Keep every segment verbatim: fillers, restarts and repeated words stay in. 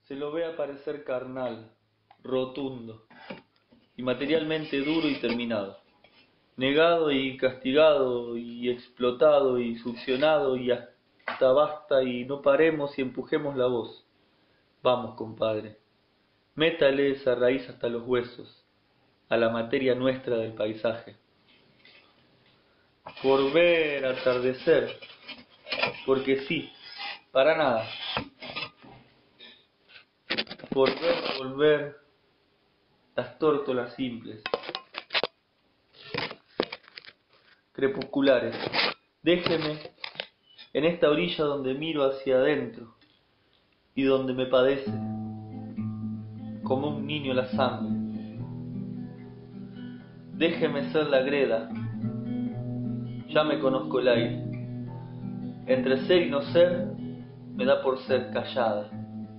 Se lo ve aparecer carnal, rotundo, y materialmente duro y terminado, negado y castigado y explotado y succionado y hasta basta y no paremos y empujemos la voz. Vamos, compadre, métale esa raíz hasta los huesos, a la materia nuestra del paisaje. Por ver atardecer, porque sí, para nada. Por ver volver las tórtolas simples, crepusculares. Déjeme en esta orilla donde miro hacia adentro y donde me padece como un niño la sangre. Déjeme ser la greda, ya me conozco el aire. Entre ser y no ser, me da por ser callada.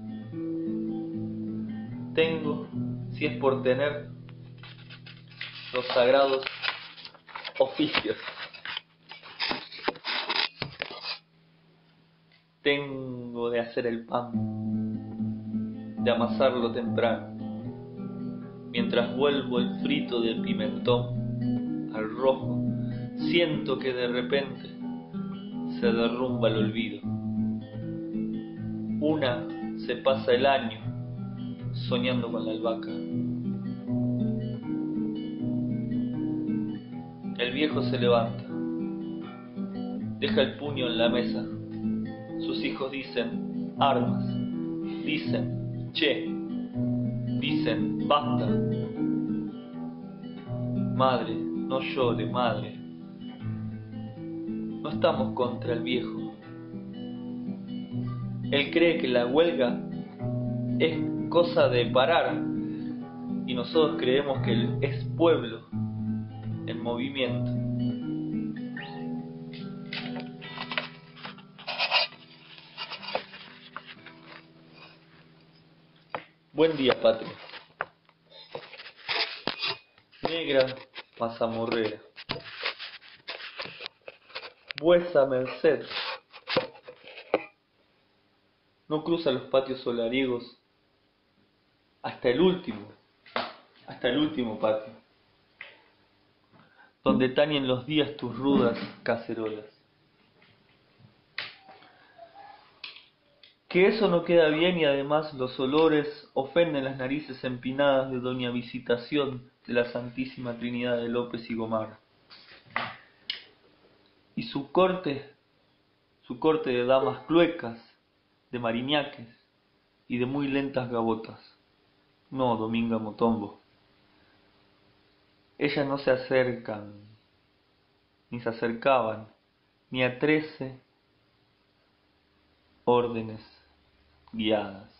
Tengo, si es por tener, los sagrados oficios. Tengo de hacer el pan, de amasarlo temprano, mientras vuelvo el frito del pimentón al rojo, siento que de repente se derrumba el olvido. Una se pasa el año soñando con la albahaca. El viejo se levanta, deja el puño en la mesa. Sus hijos dicen armas, dicen che, dicen basta. Madre, no llore, madre. No estamos contra el viejo. Él cree que la huelga es cosa de parar y nosotros creemos que él es pueblo en movimiento. Buen día, patria. Negra mazamorrera. Vuesa merced no cruza los patios solariegos hasta el último, hasta el último patio, donde tañen los días tus rudas cacerolas. Que eso no queda bien y además los olores ofenden las narices empinadas de doña Visitación de la Santísima Trinidad de López y Gomar. Y su corte, su corte de damas cluecas, de mariñaques y de muy lentas gavotas. No, Dominga Motombo. Ellas no se acercan, ni se acercaban, ni a trece órdenes guiadas.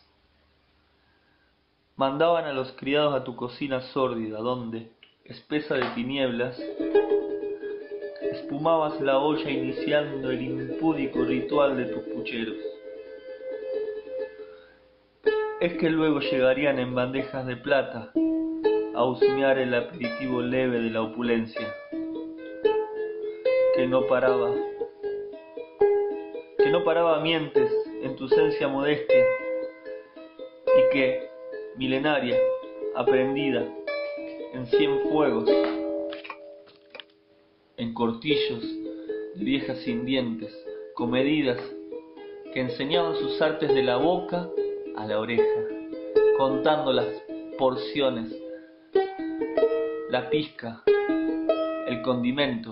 Mandaban a los criados a tu cocina sórdida, donde, espesa de tinieblas, espumabas la olla iniciando el impúdico ritual de tus pucheros. Es que luego llegarían en bandejas de plata a husmear el aperitivo leve de la opulencia, que no paraba, que no paraba mientes en tu esencia modestia, y que, milenaria, aprendida, en cien fuegos, en cortillos de viejas sin dientes, comedidas, que enseñaban sus artes de la boca a la oreja, contando las porciones, la pizca, el condimento,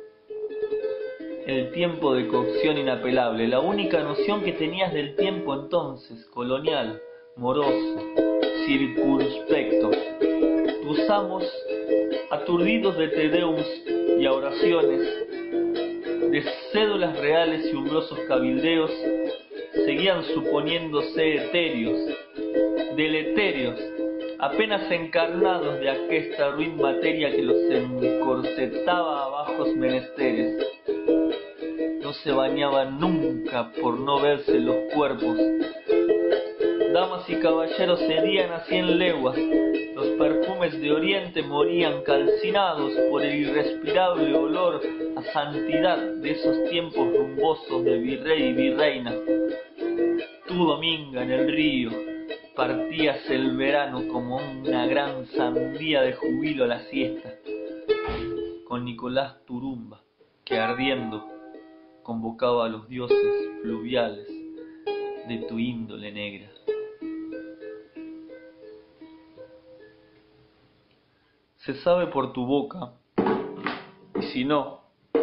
el tiempo de cocción inapelable, la única noción que tenías del tiempo entonces, colonial, moroso, circunspecto. Tus amos, aturdidos de tedeums y oraciones, de cédulas reales y umbrosos cabildeos, seguían suponiéndose etéreos, deletéreos, apenas encarnados de aquesta ruin materia que los encorsetaba a bajos menesteres. No se bañaban nunca por no verse los cuerpos. Damas y caballeros cedían a cien leguas, los perfumes de oriente morían calcinados por el irrespirable olor a santidad de esos tiempos rumbosos de virrey y virreina. Tú, Dominga, en el río, partías el verano como una gran sandía de jubilo a la siesta, con Nicolás Turumba, que ardiendo convocaba a los dioses fluviales de tu índole negra. Se sabe por tu boca, y si no,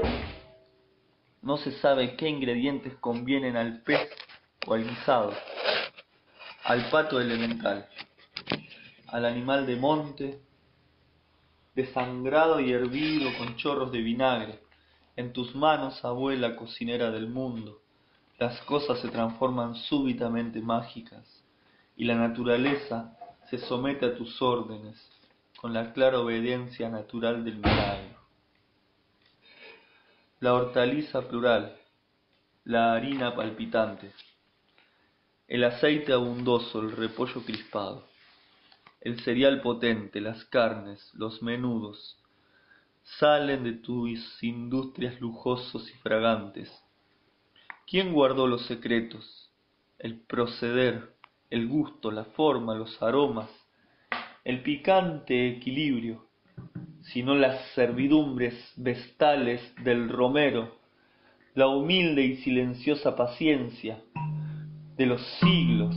no se sabe qué ingredientes convienen al pez o al guisado, al pato elemental, al animal de monte, desangrado y hervido con chorros de vinagre. En tus manos, abuela cocinera del mundo, las cosas se transforman súbitamente mágicas, y la naturaleza se somete a tus órdenes, con la clara obediencia natural del milagro. La hortaliza plural, la harina palpitante, el aceite abundoso, el repollo crispado, el cereal potente, las carnes, los menudos, salen de tus industrias lujosos y fragantes. ¿Quién guardó los secretos, el proceder, el gusto, la forma, los aromas, el picante equilibrio, sino las servidumbres vestales del romero, la humilde y silenciosa paciencia de los siglos?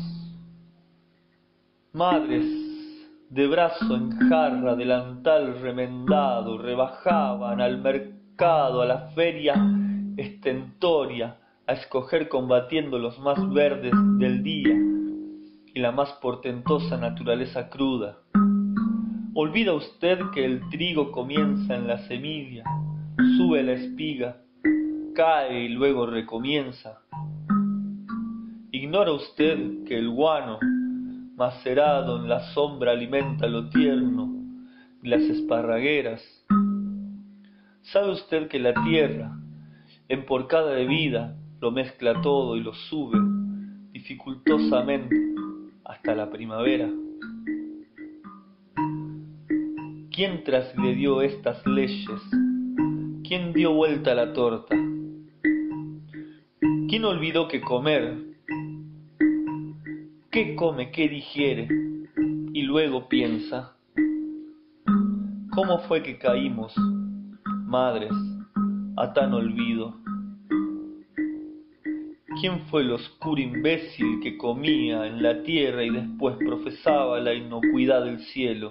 Madres de brazo en jarra, delantal remendado, rebajaban al mercado, a la feria estentoria, a escoger combatiendo los más verdes del día y la más portentosa naturaleza cruda. ¿Olvida usted que el trigo comienza en la semilla, sube la espiga, cae y luego recomienza? ¿Ignora usted que el guano, macerado en la sombra, alimenta lo tierno y las esparragueras? ¿Sabe usted que la tierra, emporcada de vida, lo mezcla todo y lo sube dificultosamente hasta la primavera? ¿Quién transgredió estas leyes? ¿Quién dio vuelta a la torta? ¿Quién olvidó que comer? ¿Qué come, qué digiere? Y luego piensa. ¿Cómo fue que caímos, madres, a tan olvido? ¿Quién fue el oscuro imbécil que comía en la tierra y después profesaba la inocuidad del cielo?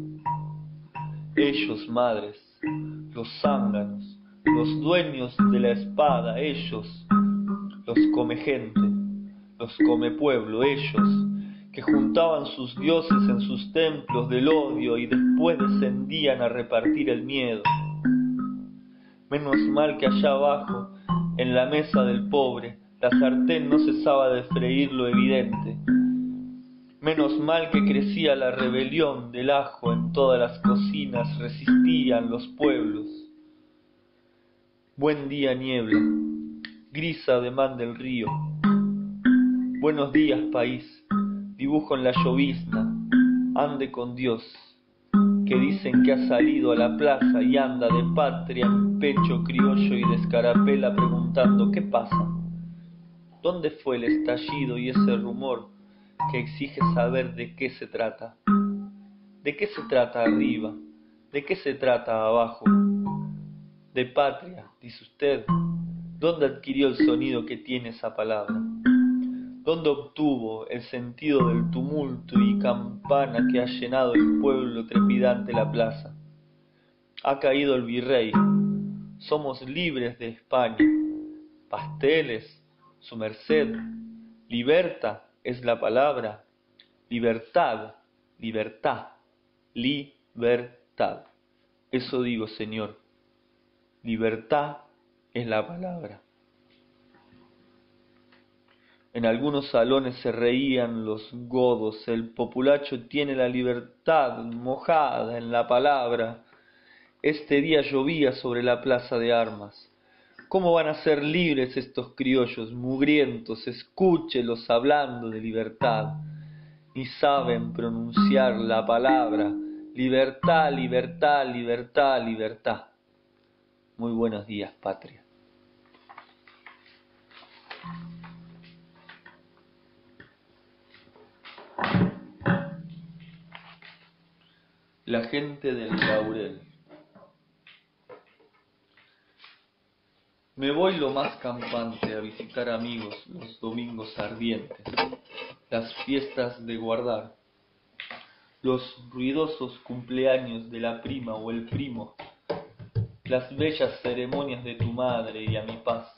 Ellos, madres, los zánganos, los dueños de la espada, ellos, los come gente, los come pueblo, ellos, que juntaban sus dioses en sus templos del odio y después descendían a repartir el miedo. Menos mal que allá abajo, en la mesa del pobre, la sartén no cesaba de freír lo evidente. Menos mal que crecía la rebelión del ajo en todas las cocinas, resistían los pueblos. Buen día, niebla, gris ademán del río. Buenos días, país, dibujo en la llovizna, ande con Dios, que dicen que ha salido a la plaza y anda de patria en pecho criollo y de escarapela preguntando ¿qué pasa? ¿Dónde fue el estallido y ese rumor que exige saber de qué se trata? ¿De qué se trata arriba? ¿De qué se trata abajo? De patria, dice usted. ¿Dónde adquirió el sonido que tiene esa palabra? ¿Dónde obtuvo el sentido del tumulto y campana que ha llenado el pueblo trepidante la plaza? Ha caído el virrey. Somos libres de España. Pasteles, su merced. Libertad es la palabra. Libertad, libertad, libertad. Eso digo, señor. Libertad es la palabra. En algunos salones se reían los godos. El populacho tiene la libertad mojada en la palabra. Este día llovía sobre la plaza de armas. ¿Cómo van a ser libres estos criollos mugrientos? Escúchelos hablando de libertad. Ni saben pronunciar la palabra. Libertad, libertad, libertad, libertad. Muy buenos días, patria. La gente del laurel. Me voy lo más campante a visitar amigos los domingos ardientes, las fiestas de guardar, los ruidosos cumpleaños de la prima o el primo, las bellas ceremonias de tu madre y a mi paz,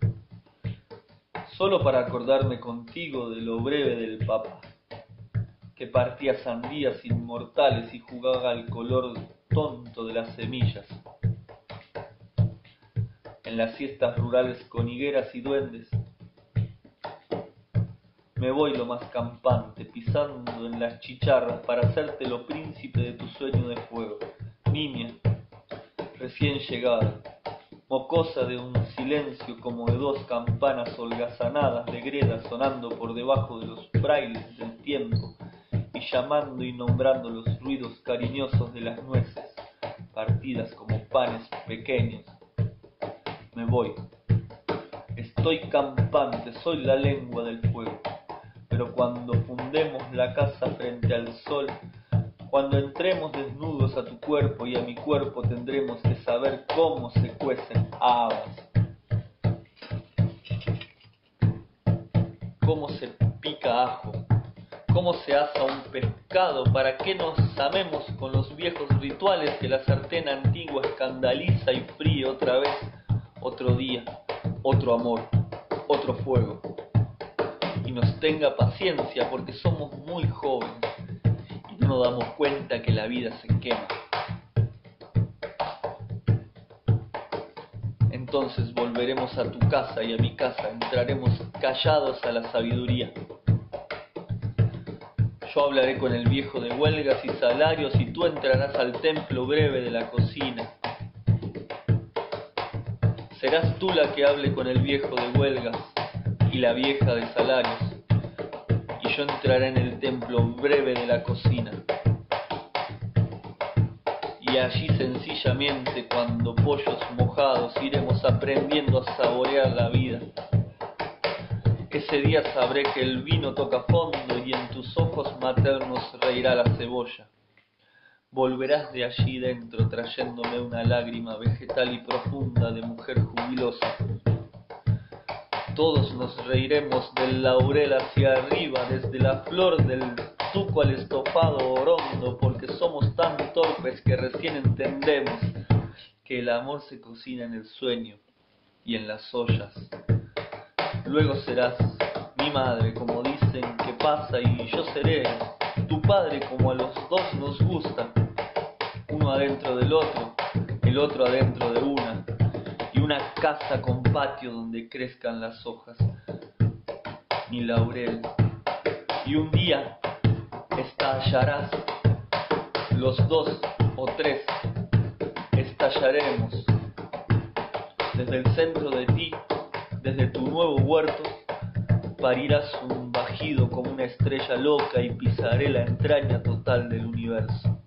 solo para acordarme contigo de lo breve del papá, que partía sandías inmortales y jugaba al color tonto de las semillas. En las siestas rurales con higueras y duendes, me voy lo más campante, pisando en las chicharras para hacerte lo príncipe de tu sueño de fuego, niña, recién llegada, mocosa de un silencio como de dos campanas holgazanadas de greda sonando por debajo de los frailes del tiempo y llamando y nombrando los ruidos cariñosos de las nueces, partidas como panes pequeños. Me voy. Estoy campante, soy la lengua del fuego. Pero cuando fundemos la casa frente al sol, cuando entremos desnudos a tu cuerpo y a mi cuerpo, tendremos que saber cómo se cuecen habas, cómo se pica ajo, cómo se asa un pescado, para que nos amemos con los viejos rituales que la sartén antigua escandaliza y fríe otra vez, otro día, otro amor, otro fuego. Y nos tenga paciencia porque somos muy jóvenes y no nos damos cuenta que la vida se quema. Entonces volveremos a tu casa y a mi casa, entraremos callados a la sabiduría. Yo hablaré con el viejo de huelgas y salarios y tú entrarás al templo breve de la cocina. Serás tú la que hable con el viejo de huelgas y la vieja de salarios, y yo entraré en el templo breve de la cocina. Y allí sencillamente, cuando pollos mojados, iremos aprendiendo a saborear la vida. Ese día sabré que el vino toca fondo y en tus ojos maternos reirá la cebolla. Volverás de allí dentro trayéndome una lágrima vegetal y profunda de mujer jubilosa. Todos nos reiremos del laurel hacia arriba, desde la flor del tuco al estofado orondo, porque somos tan torpes que recién entendemos que el amor se cocina en el sueño y en las ollas. Luego serás mi madre, como dicen que pasa, y yo seré tu padre, como a los dos nos gusta, uno adentro del otro, el otro adentro de una, y una casa con patio donde crezcan las hojas, mi laurel. Y un día estallarás, los dos o tres estallaremos, desde el centro de ti, desde tu nuevo huerto, parirás un bajido como una estrella loca y pisaré la entraña total del universo.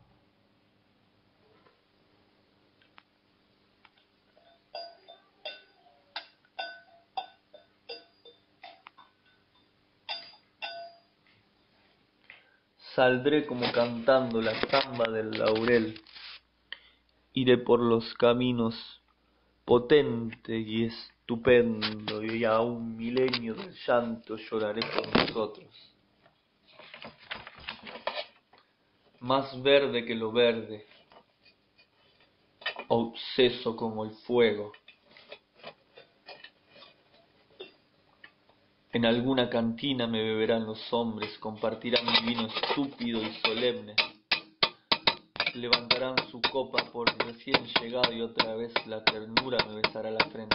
Saldré como cantando la samba del laurel, iré por los caminos potente y estupendo, y a un milenio del llanto lloraré por nosotros. Más verde que lo verde, obseso como el fuego. En alguna cantina me beberán los hombres, compartirán un vino estúpido y solemne, levantarán su copa por recién llegado y otra vez la ternura me besará la frente.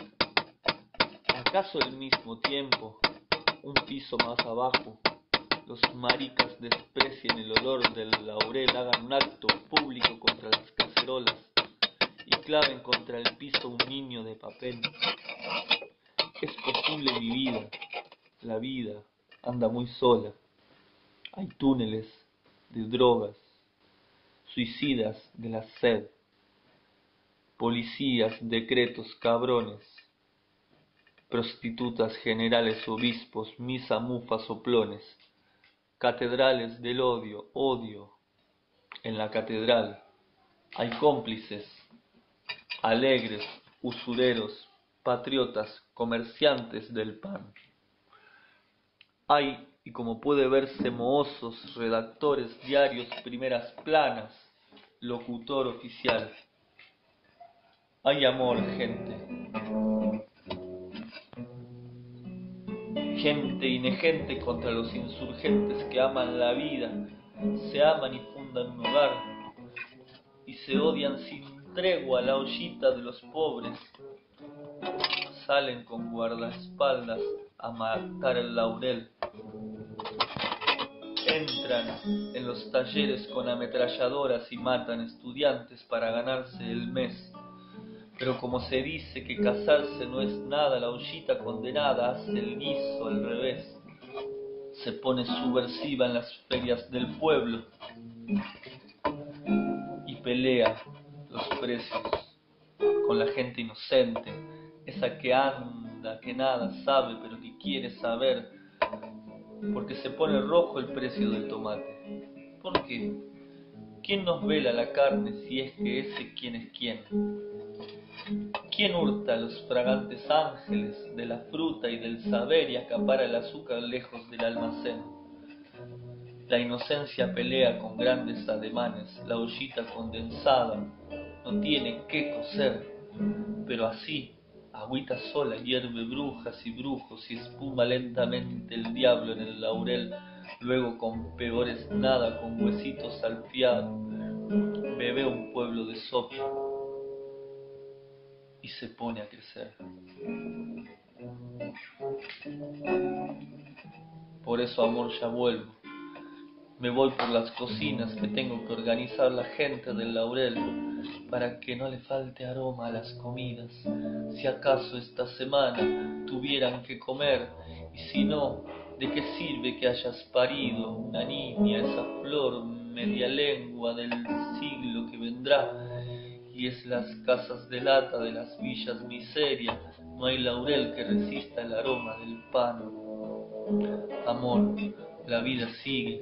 ¿Acaso al mismo tiempo, un piso más abajo, los maricas desprecien el olor del laurel, hagan un acto público contra las cacerolas y claven contra el piso un niño de papel? Es posible mi vida, la vida anda muy sola. Hay túneles de drogas, suicidas de la sed, policías, decretos cabrones, prostitutas, generales, obispos, misa, mufas, soplones, catedrales del odio, odio, en la catedral hay cómplices, alegres, usureros, patriotas, comerciantes del pan. Hay, y como puede verse, mohozos, redactores, diarios, primeras planas, locutor oficial. Hay amor, gente. Gente inegente contra los insurgentes que aman la vida, se aman y fundan un hogar, y se odian sin tregua la ollita de los pobres. Salen con guardaespaldas a matar el laurel. Entran en los talleres con ametralladoras y matan estudiantes para ganarse el mes. Pero como se dice que casarse no es nada, la ollita condenada hace el guiso al revés. Se pone subversiva en las ferias del pueblo y pelea los precios con la gente inocente, esa que anda, que nada sabe, pero que quiere saber, porque se pone rojo el precio del tomate. ¿Por qué? ¿Quién nos vela la carne si es que ese quién es quién? ¿Quién hurta los fragantes ángeles de la fruta y del saber y acapara el azúcar lejos del almacén? La inocencia pelea con grandes ademanes, la ollita condensada no tiene qué cocer, pero así, agüita sola, hierve brujas y brujos y espuma lentamente el diablo en el laurel, luego con peores nada, con huesitos salpiados, bebe un pueblo de sopa y se pone a crecer. Por eso, amor, ya vuelvo. Me voy por las cocinas que tengo que organizar la gente del laurel para que no le falte aroma a las comidas. Si acaso esta semana tuvieran que comer, y si no, ¿de qué sirve que hayas parido una niña, esa flor media lengua del siglo que vendrá? Y es las casas de lata de las villas miseria, no hay laurel que resista el aroma del pan. Amor, la vida sigue,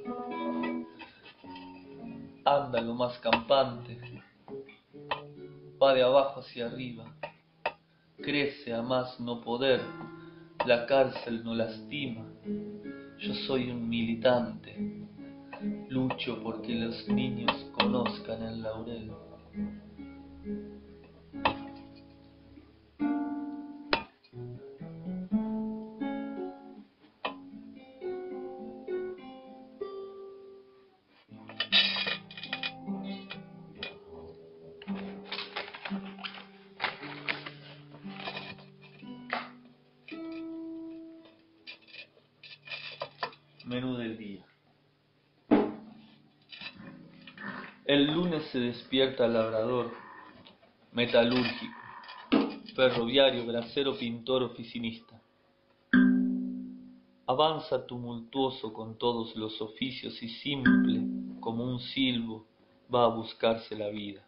anda lo más campante, va de abajo hacia arriba, crece a más no poder, la cárcel no lastima, yo soy un militante, lucho porque los niños conozcan el laurel. Menú del día. El lunes se despierta labrador, metalúrgico, ferroviario, bracero, pintor, oficinista. Avanza tumultuoso con todos los oficios y simple, como un silbo, va a buscarse la vida.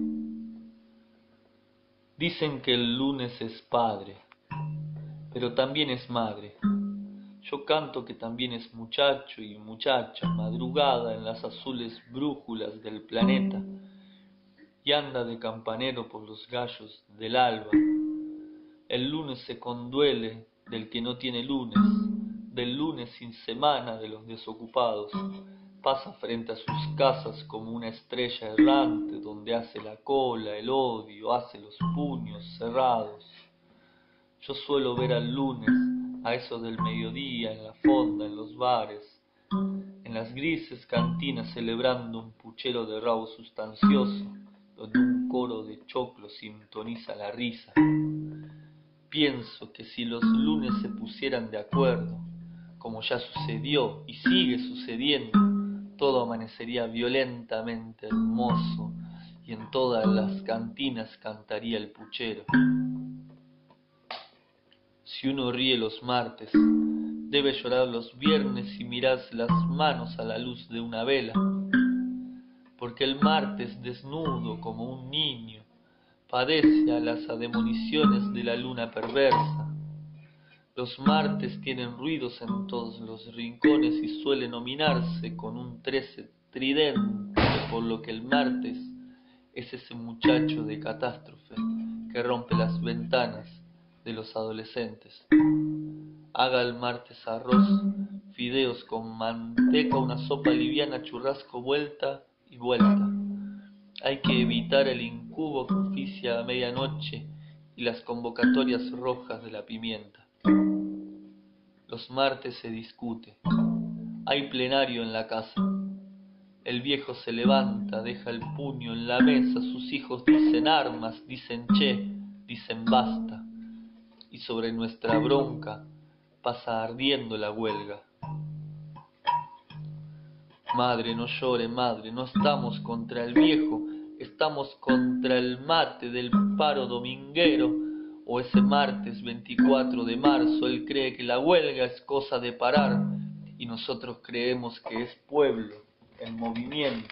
Dicen que el lunes es padre, pero también es madre. Yo canto que también es muchacho y muchacha, madrugada en las azules brújulas del planeta, y anda de campanero por los gallos del alba. El lunes se conduele del que no tiene lunes, del lunes sin semana de los desocupados. Pasa frente a sus casas como una estrella errante, donde hace la cola, el odio, hace los puños cerrados. Yo suelo ver al lunes, a eso del mediodía, en la fonda, en los bares, en las grises cantinas celebrando un puchero de rabo sustancioso, donde un coro de choclo sintoniza la risa. Pienso que si los lunes se pusieran de acuerdo, como ya sucedió y sigue sucediendo, todo amanecería violentamente hermoso y en todas las cantinas cantaría el puchero. Si uno ríe los martes, debe llorar los viernes y mirarse las manos a la luz de una vela, porque el martes, desnudo como un niño, padece a las ademoniciones de la luna perversa. Los martes tienen ruidos en todos los rincones y suelen nominarse con un trece tridente por lo que el martes es ese muchacho de catástrofe que rompe las ventanas de los adolescentes. Haga el martes arroz, fideos con manteca, una sopa liviana, churrasco, vuelta y vuelta. Hay que evitar el incubo que oficia a medianoche y las convocatorias rojas de la pimienta. Los martes se discute. Hay plenario en la casa. El viejo se levanta, deja el puño en la mesa, sus hijos dicen armas, dicen che, dicen basta. Y sobre nuestra bronca pasa ardiendo la huelga. Madre, no llore, madre, no estamos contra el viejo, estamos contra el mate del paro dominguero. O ese martes veinticuatro de marzo, él cree que la huelga es cosa de parar y nosotros creemos que es pueblo en movimiento.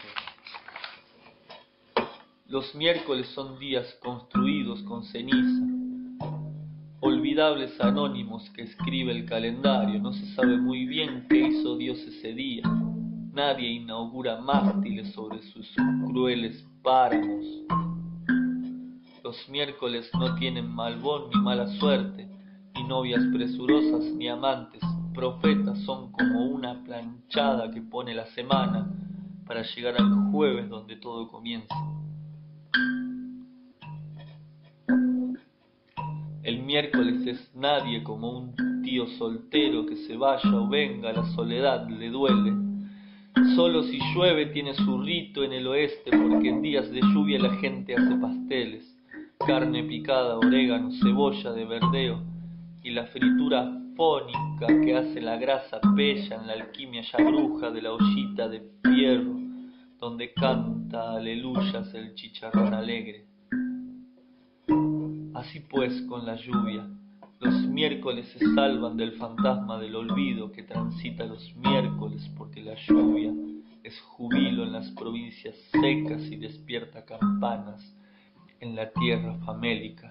Los miércoles son días construidos con ceniza, olvidables anónimos que escribe el calendario. No se sabe muy bien qué hizo Dios ese día. Nadie inaugura mástiles sobre sus crueles páramos. Los miércoles no tienen malbón ni mala suerte, ni novias presurosas ni amantes. Profetas son como una planchada que pone la semana para llegar al jueves donde todo comienza. El miércoles es nadie como un tío soltero que se vaya o venga, la soledad le duele. Solo si llueve tiene su rito en el oeste, porque en días de lluvia la gente hace pasteles, carne picada, orégano, cebolla de verdeo, y la fritura fónica que hace la grasa pella en la alquimia ya bruja de la ollita de fierro, donde canta aleluyas el chicharrón alegre. Así pues, con la lluvia, los miércoles se salvan del fantasma del olvido que transita los miércoles, porque la lluvia es jubilo en las provincias secas y despierta campanas en la tierra famélica.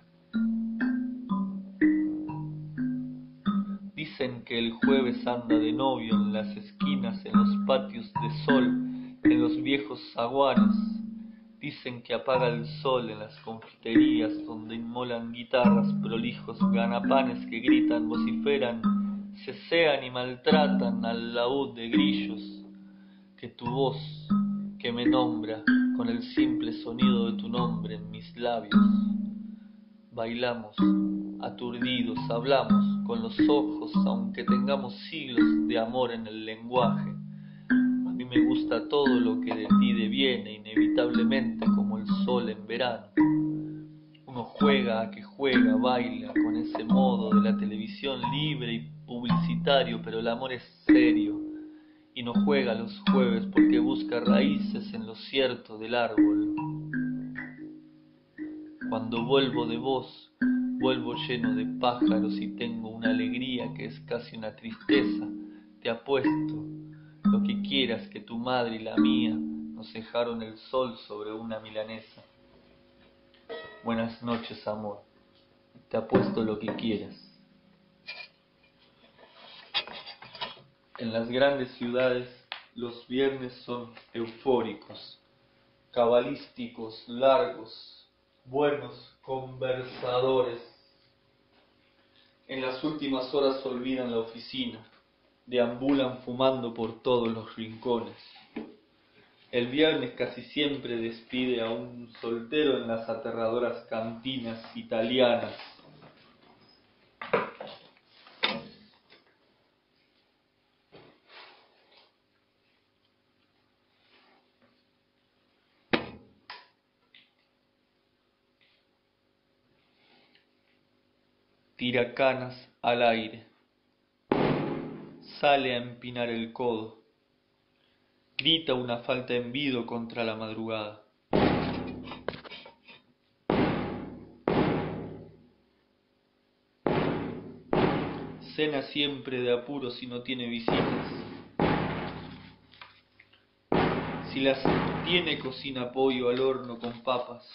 Dicen que el jueves anda de novio en las esquinas, en los patios de sol, en los viejos zaguanes. Dicen que apaga el sol en las confiterías donde inmolan guitarras prolijos ganapanes que gritan, vociferan, cesean y maltratan al laúd de grillos. Que tu voz, que me nombra con el simple sonido de tu nombre en mis labios. Bailamos, aturdidos, hablamos con los ojos, aunque tengamos siglos de amor en el lenguaje. A mí me gusta todo lo que de ti deviene, inevitablemente como el sol en verano. Uno juega a que juega, baila con ese modo de la televisión libre y publicitario, pero el amor es serio y no juega los jueves porque busca raíces en lo cierto del árbol. Cuando vuelvo de vos, vuelvo lleno de pájaros y tengo una alegría que es casi una tristeza. Te apuesto lo que quieras que tu madre y la mía nos dejaron el sol sobre una milanesa. Buenas noches, amor. Te apuesto lo que quieras. En las grandes ciudades los viernes son eufóricos, cabalísticos, largos, buenos conversadores. En las últimas horas olvidan la oficina, deambulan fumando por todos los rincones. El viernes casi siempre despide a un soltero en las aterradoras cantinas italianas. Tira canas al aire, sale a empinar el codo, grita una falta en vido contra la madrugada. Cena siempre de apuro si no tiene visitas. Si las tiene, cocina pollo al horno con papas.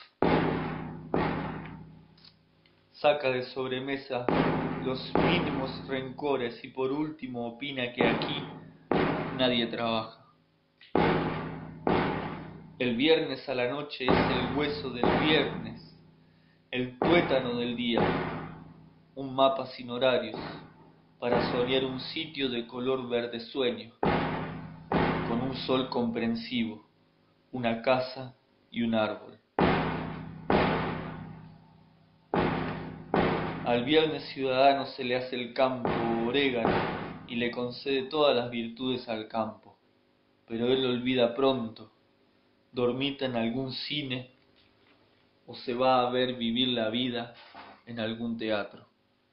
Saca de sobremesa los mínimos rencores y por último opina que aquí nadie trabaja. El viernes a la noche es el hueso del viernes, el tuétano del día, un mapa sin horarios para soñar un sitio de color verde sueño, con un sol comprensivo, una casa y un árbol. Al viernes ciudadano se le hace el campo orégano y le concede todas las virtudes al campo, pero él olvida pronto, dormita en algún cine o se va a ver vivir la vida en algún teatro.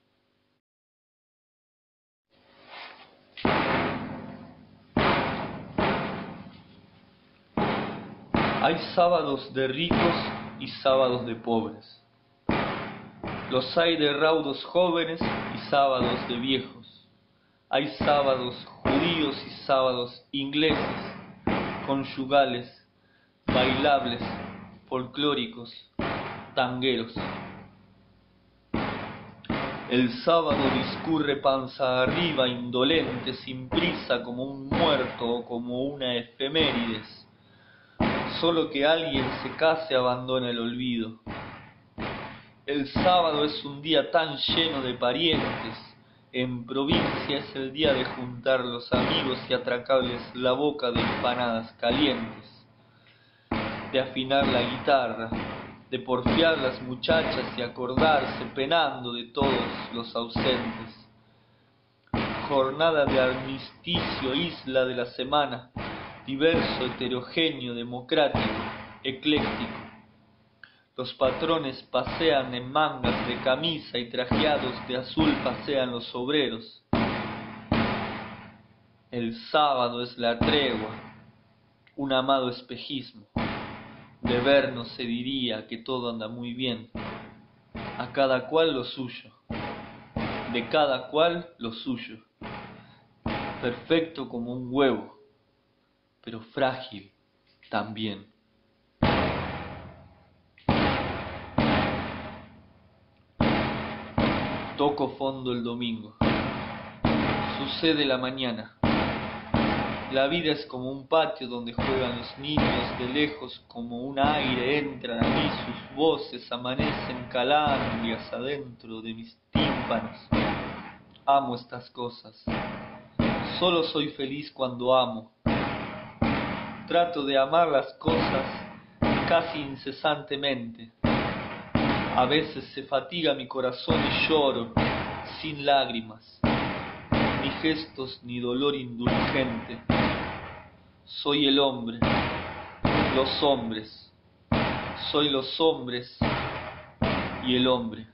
Hay sábados de ricos y sábados de pobres. Los hay de raudos jóvenes y sábados de viejos. Hay sábados judíos y sábados ingleses, conyugales, bailables, folclóricos, tangueros. El sábado discurre panza arriba, indolente, sin prisa, como un muerto o como una efemérides. Solo que alguien se case abandona el olvido. El sábado es un día tan lleno de parientes. En provincia es el día de juntar los amigos y atracarles la boca de empanadas calientes, de afinar la guitarra, de porfiar las muchachas y acordarse penando de todos los ausentes. Jornada de armisticio, isla de la semana, diverso, heterogéneo, democrático, ecléctico. Los patrones pasean en mangas de camisa y trajeados de azul pasean los obreros. El sábado es la tregua, un amado espejismo. De vernos se diría que todo anda muy bien, a cada cual lo suyo, de cada cual lo suyo, perfecto como un huevo, pero frágil también. Toco fondo el domingo. Sucede la mañana. La vida es como un patio donde juegan los niños, de lejos como un aire entran a mí sus voces, amanecen calandrias adentro de mis tímpanos. Amo estas cosas. Solo soy feliz cuando amo. Trato de amar las cosas casi incesantemente. A veces se fatiga mi corazón y lloro, sin lágrimas, ni gestos ni dolor indulgente. Soy el hombre, los hombres, soy los hombres y el hombre.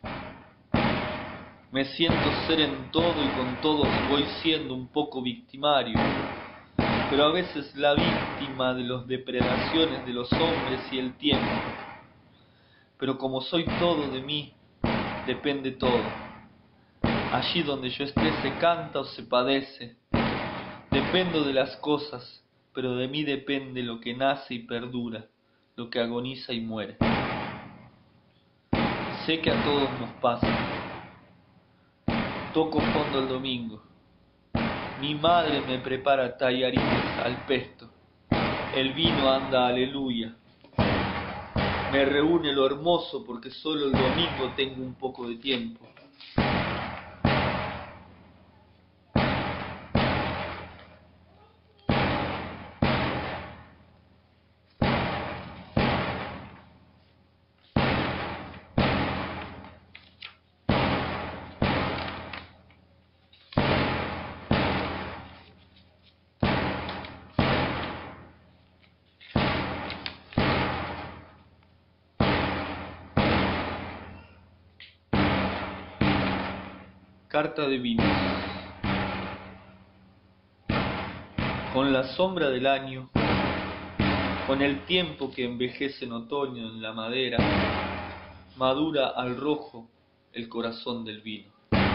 Me siento ser en todo y con todos voy siendo un poco victimario, pero a veces la víctima de las depredaciones de los hombres y el tiempo. Pero como soy todo de mí, depende todo. Allí donde yo esté se canta o se padece. Dependo de las cosas, pero de mí depende lo que nace y perdura, lo que agoniza y muere. Sé que a todos nos pasa. Toco fondo el domingo. Mi madre me prepara tallarines al pesto. El vino anda aleluya. Me reúne lo hermoso porque solo el domingo tengo un poco de tiempo. Carta de vinos. Con la sombra del año, con el tiempo que envejece en otoño en la madera, madura al rojo el corazón del vino.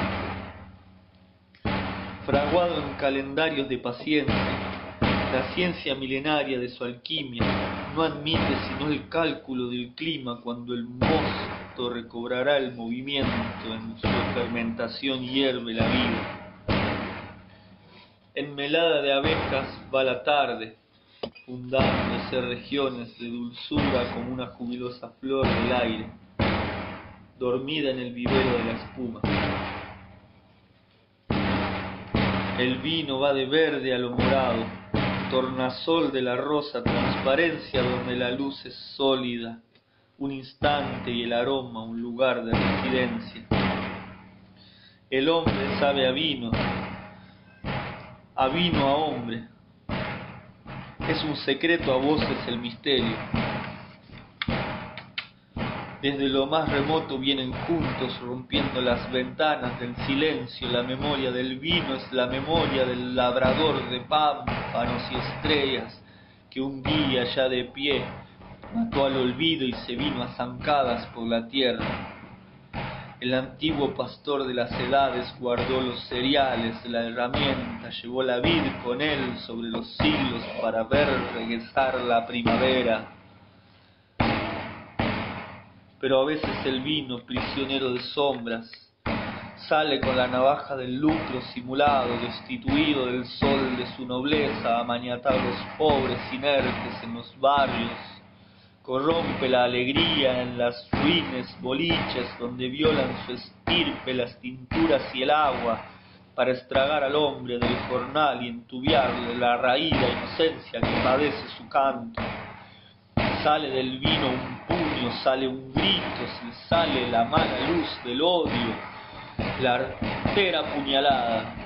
Fraguado en calendarios de paciencia, la ciencia milenaria de su alquimia no admite sino el cálculo del clima cuando el mosto recobrará el movimiento, en su fermentación hierve la vida. Enmelada de abejas va la tarde, fundándose regiones de dulzura como una jubilosa flor del aire, dormida en el vivero de la espuma. El vino va de verde a lo morado, tornasol de la rosa, transparencia donde la luz es sólida, un instante y el aroma un lugar de residencia. El hombre sabe a vino, a vino a hombre. Es un secreto a voces el misterio. Desde lo más remoto vienen juntos rompiendo las ventanas del silencio. La memoria del vino es la memoria del labrador de pámpanos y estrellas que un día ya de pie mató al olvido y se vino a zancadas por la tierra. El antiguo pastor de las edades guardó los cereales, la herramienta, llevó la vid con él sobre los siglos para ver regresar la primavera. Pero a veces el vino, prisionero de sombras, sale con la navaja del lucro simulado, destituido del sol de su nobleza, a maniatar a los pobres inertes en los barrios. Corrompe la alegría en las ruines boliches donde violan su estirpe las tinturas y el agua para estragar al hombre del jornal y entubiarle la raída inocencia que padece su canto. Sale del vino un puño, sale un grito, se sale la mala luz del odio, la artera puñalada.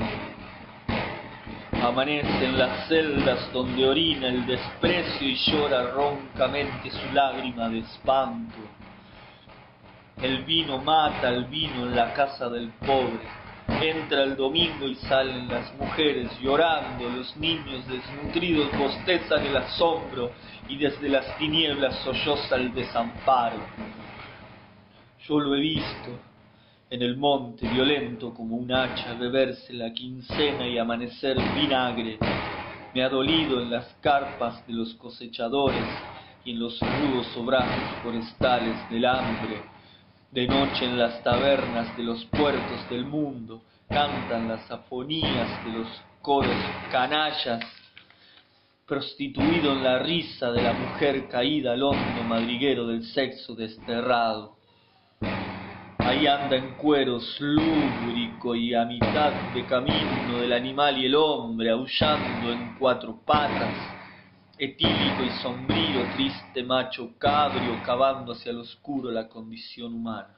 Amanece en las celdas donde orina el desprecio y llora roncamente su lágrima de espanto. El vino mata al vino en la casa del pobre. Entra el domingo y salen las mujeres llorando, los niños desnutridos bostezan el asombro y desde las tinieblas solloza el desamparo. Yo lo he visto en el monte violento como un hacha beberse la quincena y amanecer vinagre. Me ha dolido en las carpas de los cosechadores y en los rudos obrajes forestales del hambre. De noche en las tabernas de los puertos del mundo cantan las afonías de los coros canallas, prostituido en la risa de la mujer caída al hondo madriguero del sexo desterrado. Ahí anda en cueros lúbrico y a mitad de camino del animal y el hombre, aullando en cuatro patas, etílico y sombrío, triste macho cabrio, cavando hacia el oscuro la condición humana.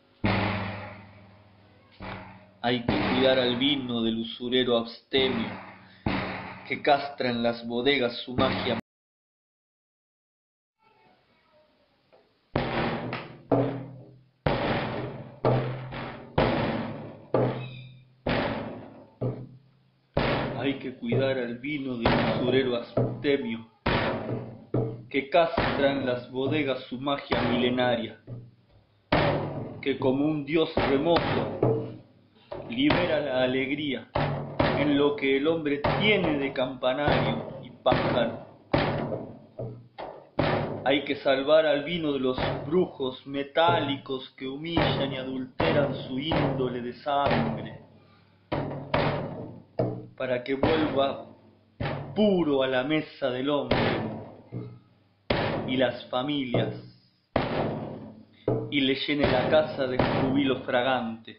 Hay que cuidar al vino del usurero abstemio, que castra en las bodegas su magia. Hay que cuidar al vino del usurero abstemio, que castra en las bodegas su magia milenaria, que como un dios remoto libera la alegría en lo que el hombre tiene de campanario y pájaro. Hay que salvar al vino de los brujos metálicos que humillan y adulteran su índole de sangre, para que vuelva puro a la mesa del hombre y las familias, y le llene la casa de júbilo fragante.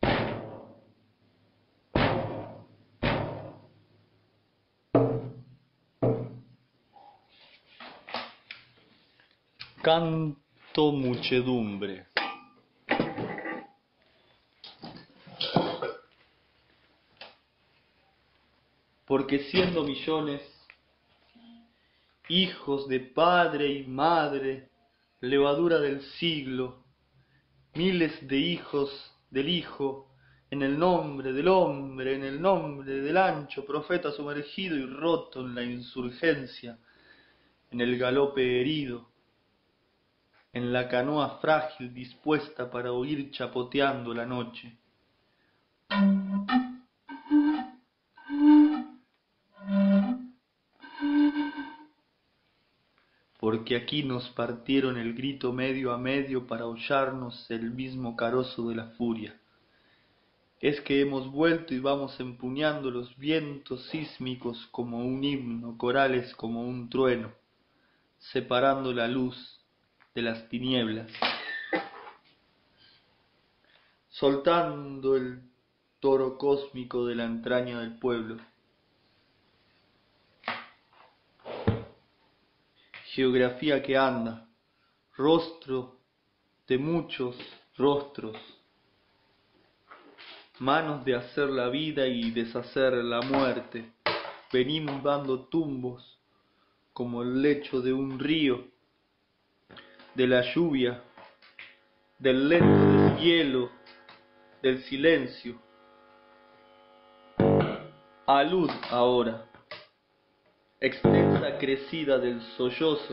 Canto muchedumbre. Porque siendo millones, hijos de padre y madre, levadura del siglo, miles de hijos del Hijo, en el nombre del hombre, en el nombre del ancho profeta sumergido y roto en la insurgencia, en el galope herido, en la canoa frágil dispuesta para huir chapoteando la noche. Porque aquí nos partieron el grito medio a medio para hollarnos el mismo carozo de la furia. Es que hemos vuelto y vamos empuñando los vientos sísmicos como un himno, corales como un trueno, separando la luz de las tinieblas, soltando el toro cósmico de la entraña del pueblo. Geografía que anda, rostro de muchos rostros, manos de hacer la vida y deshacer la muerte. Venimos dando tumbos como el lecho de un río, de la lluvia, del lento deshielo, del silencio. A luz ahora, extensa crecida del sollozo,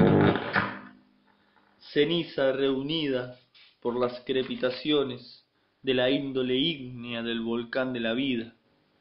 ceniza reunida por las crepitaciones de la índole ígnea del volcán de la vida,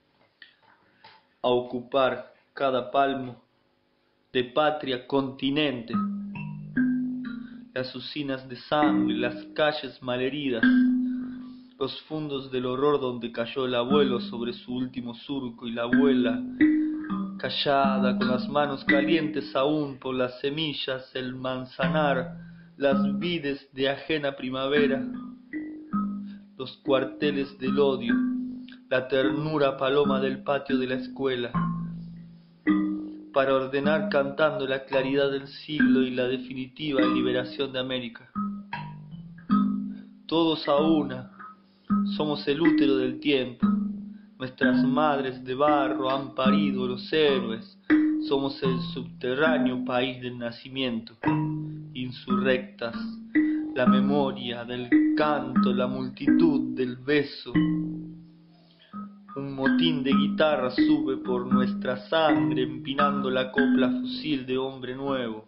a ocupar cada palmo de patria continente, las usinas de sangre, las calles malheridas, los fundos del horror donde cayó el abuelo sobre su último surco y la abuela, callada, con las manos calientes aún por las semillas, el manzanar, las vides de ajena primavera, los cuarteles del odio, la ternura paloma del patio de la escuela, para ordenar cantando la claridad del siglo y la definitiva liberación de América. Todos a una, somos el útero del tiempo, nuestras madres de barro han parido los héroes, somos el subterráneo país del nacimiento, insurrectas, la memoria del canto, la multitud del beso. Un motín de guitarra sube por nuestra sangre, empinando la copla fusil de hombre nuevo.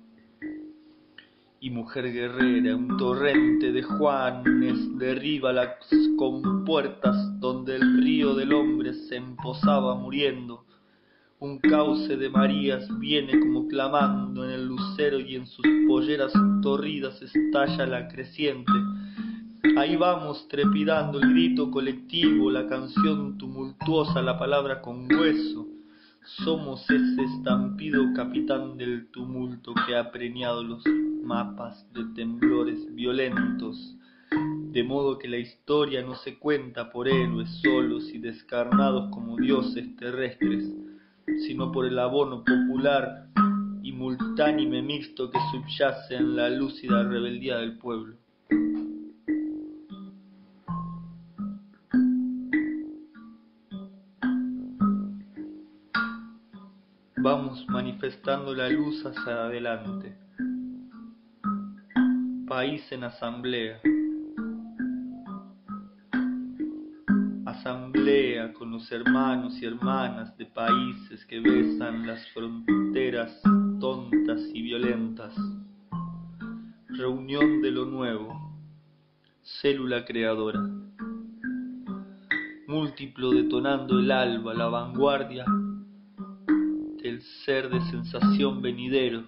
Y mujer guerrera, un torrente de Juanes derriba las compuertas donde el río del hombre se emposaba muriendo. Un cauce de Marías viene como clamando en el lucero y en sus polleras torridas estalla la creciente. Ahí vamos trepidando el grito colectivo, la canción tumultuosa, la palabra con hueso. Somos ese estampido capitán del tumulto que ha preñado los mapas de temblores violentos, de modo que la historia no se cuenta por héroes solos y descarnados como dioses terrestres, sino por el abono popular y multánime mixto que subyace en la lúcida rebeldía del pueblo. Vamos manifestando la luz hacia adelante. País en asamblea. Asamblea con los hermanos y hermanas de países que besan las fronteras tontas y violentas. Reunión de lo nuevo. Célula creadora. Múltiplo detonando el alba, la vanguardia del ser de sensación venidero.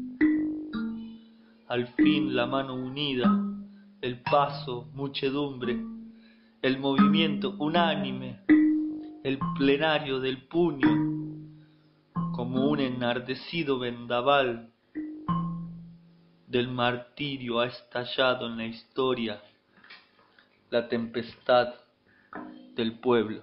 Al fin la mano unida, el paso, muchedumbre, el movimiento unánime, el plenario del puño, como un enardecido vendaval del martirio ha estallado en la historia la tempestad del pueblo.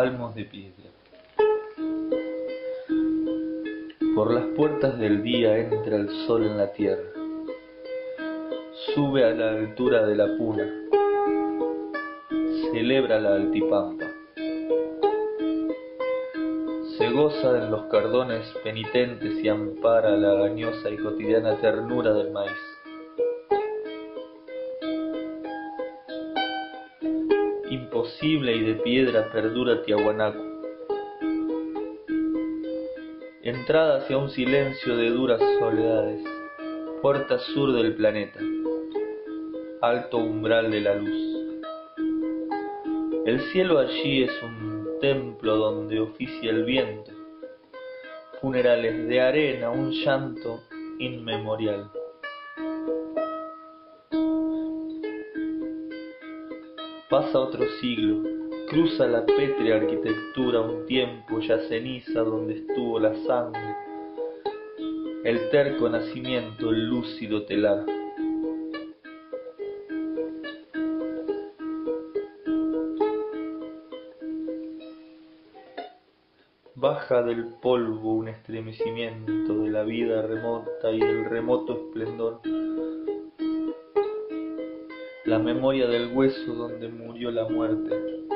Salmos de piedra. Por las puertas del día entra el sol en la tierra, sube a la altura de la puna, celebra la altipampa, se goza en los cardones penitentes y ampara la gañosa y cotidiana ternura del maíz. Imposible y de piedra perdura Tiahuanaco, entrada hacia un silencio de duras soledades, puerta sur del planeta, alto umbral de la luz. El cielo allí es un templo donde oficia el viento, funerales de arena, un llanto inmemorial. Pasa otro siglo, cruza la pétrea arquitectura un tiempo ya ceniza donde estuvo la sangre, el terco nacimiento, el lúcido telar. Baja del polvo un estremecimiento de la vida remota y del remoto esplendor, la memoria del hueso donde murió la muerte.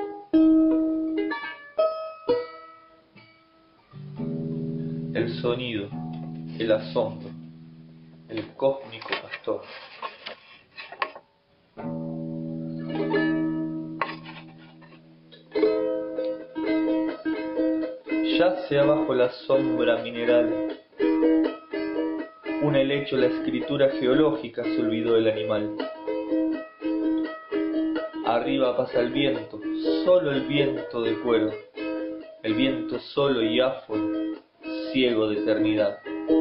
El sonido, el asombro, el cósmico pastor. Yace abajo la sombra mineral, un helecho la escritura geológica, se olvidó el animal. Arriba pasa el viento, solo el viento de cuero, el viento solo y áforo, ciego de eternidad.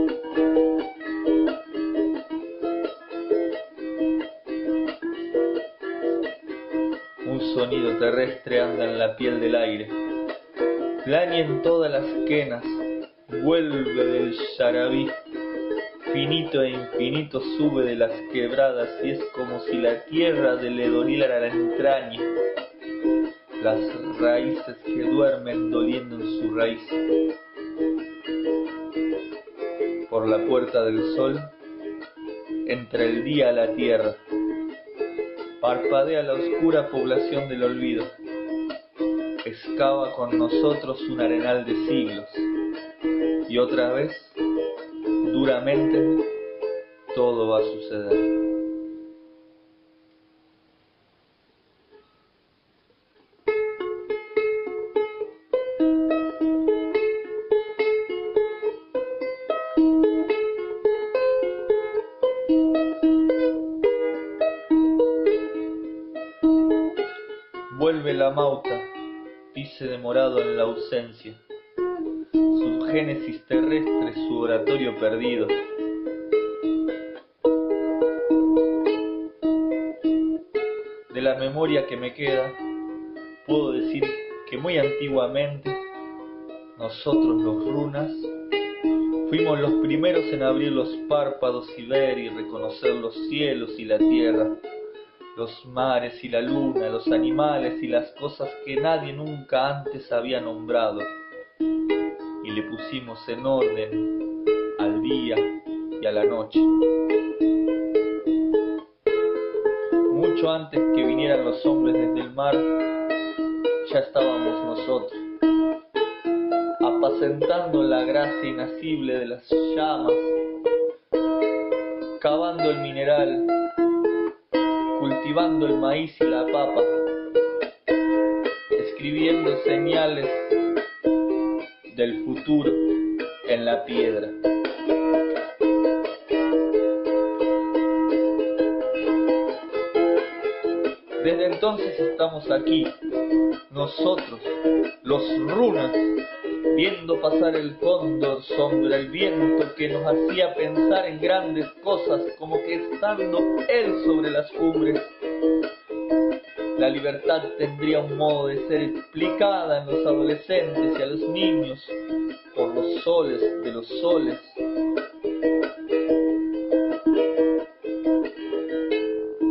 Un sonido terrestre anda en la piel del aire, plañe en todas las quenas, vuelve del yarabí, finito e infinito sube de las quebradas y es como si la tierra le doliera la entraña, las raíces que duermen doliendo en su raíz. Por la puerta del sol entra el día a la tierra, parpadea la oscura población del olvido, excava con nosotros un arenal de siglos, y otra vez, duramente, todo va a suceder. Vuelve la mauta, dice demorado en la ausencia, su génesis terrestre, su oratorio perdido. De la memoria que me queda, puedo decir que muy antiguamente, nosotros los runas, fuimos los primeros en abrir los párpados y ver y reconocer los cielos y la tierra, los mares y la luna, los animales y las cosas que nadie nunca antes había nombrado, y le pusimos en orden al día y a la noche. Mucho antes que vinieran los hombres desde el mar, ya estábamos nosotros, apacentando la gracia inacible de las llamas, cavando el mineral, cultivando el maíz y la papa, escribiendo señales del futuro en la piedra. Desde entonces estamos aquí, nosotros, los runas, viendo pasar el cóndor sobre el viento que nos hacía pensar en grandes cosas, como que estando él sobre las cumbres, la libertad tendría un modo de ser explicada en los adolescentes y a los niños por los soles de los soles.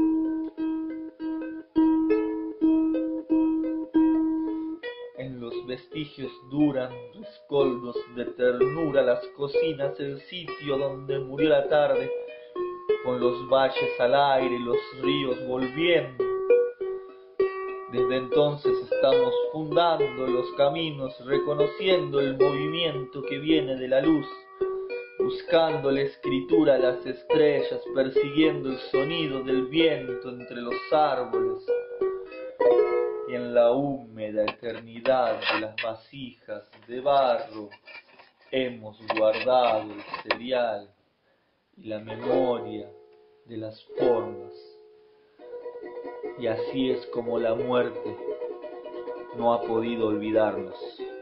En los vestigios duran, rescoldos de ternura, las cocinas, el sitio donde murió la tarde, con los valles al aire y los ríos volviendo. Desde entonces estamos fundando los caminos, reconociendo el movimiento que viene de la luz, buscando la escritura a las estrellas, persiguiendo el sonido del viento entre los árboles. Y en la húmeda eternidad de las vasijas de barro hemos guardado el cereal y la memoria de las formas. Y así es como la muerte no ha podido olvidarnos.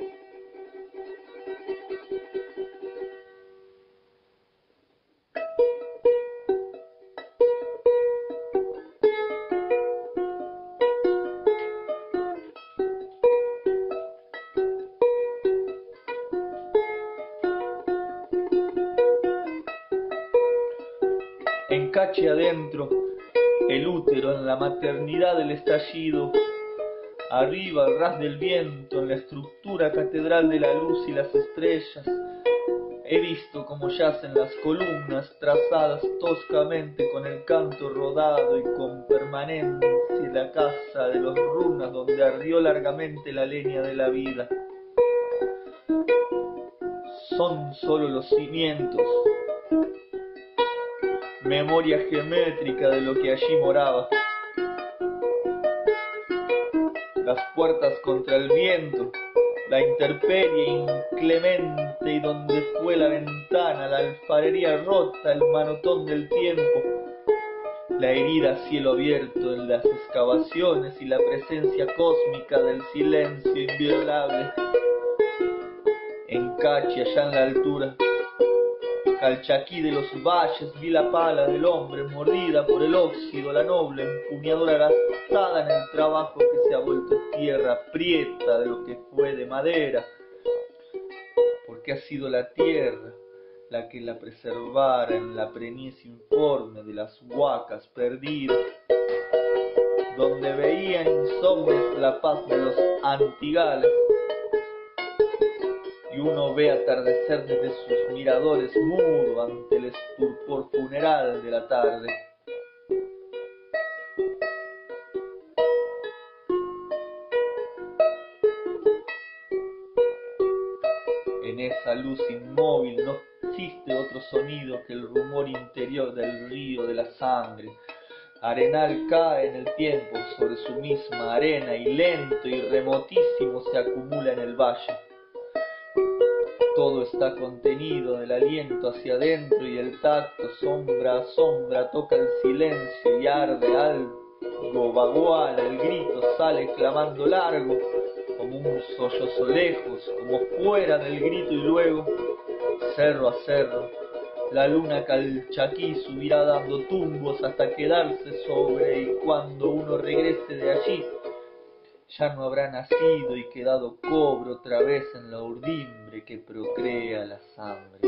En Cachi adentro, el útero en la maternidad del estallido, arriba al ras del viento, en la estructura catedral de la luz y las estrellas, he visto como yacen las columnas trazadas toscamente con el canto rodado y con permanencia la casa de los runas donde ardió largamente la leña de la vida. Son solo los cimientos, memoria geométrica de lo que allí moraba. Las puertas contra el viento, la intemperie inclemente y donde fue la ventana, la alfarería rota, el manotón del tiempo, la herida a cielo abierto en las excavaciones y la presencia cósmica del silencio inviolable. En Cachi, allá en la altura, Calchaquí de los valles, vi la pala del hombre mordida por el óxido, la noble empuñadura gastada en el trabajo que se ha vuelto tierra prieta de lo que fue de madera, porque ha sido la tierra la que la preservara en la preñez informe de las huacas perdidas, donde veían insomnes la paz de los antigales. Y uno ve atardecer desde sus miradores mudo ante el estupor funeral de la tarde. En esa luz inmóvil no existe otro sonido que el rumor interior del río de la sangre. Arenal cae en el tiempo sobre su misma arena y lento y remotísimo se acumula en el valle. Todo está contenido del aliento hacia adentro y el tacto, sombra a sombra, toca el silencio y arde algo vagual, el grito sale clamando largo, como un sollozo lejos, como fuera del grito y luego, cerro a cerro, la luna calchaquí subirá dando tumbos hasta quedarse sobre y cuando uno regrese de allí, ya no habrá nacido y quedado cobre otra vez en la urdimbre que procrea la sangre.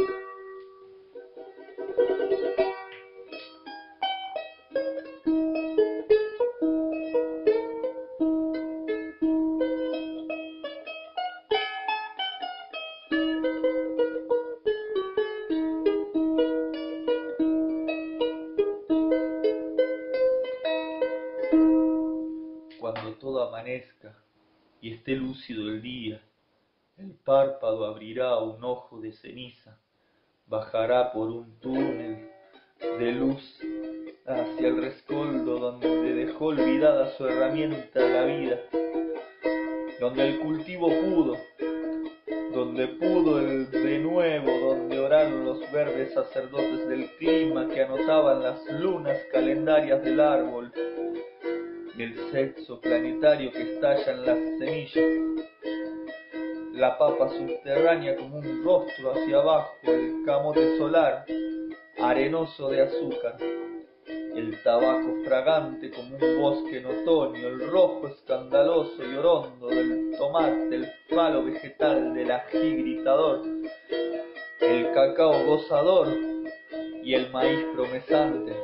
Cuando todo amanezca y esté lúcido el día, el párpado abrirá un ojo de ceniza, bajará por un túnel de luz hacia el rescoldo donde dejó olvidada su herramienta la vida, donde el cultivo pudo, donde pudo el de nuevo, donde oraron los verdes sacerdotes del clima que anotaban las lunas calendarias del árbol, y el sexo planetario que estalla en las semillas, la papa subterránea como un rostro hacia abajo, el camote solar, arenoso de azúcar, el tabaco fragante como un bosque en otoño, el rojo escandaloso y orondo del tomate, el falo vegetal del ají gritador, el cacao gozador y el maíz promesante.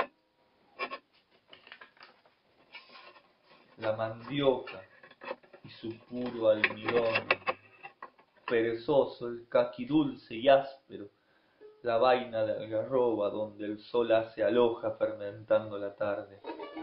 La mandioca y su puro almidón. Perezoso, el caqui dulce y áspero, la vaina de algarroba donde el sol hace aloja fermentando la tarde.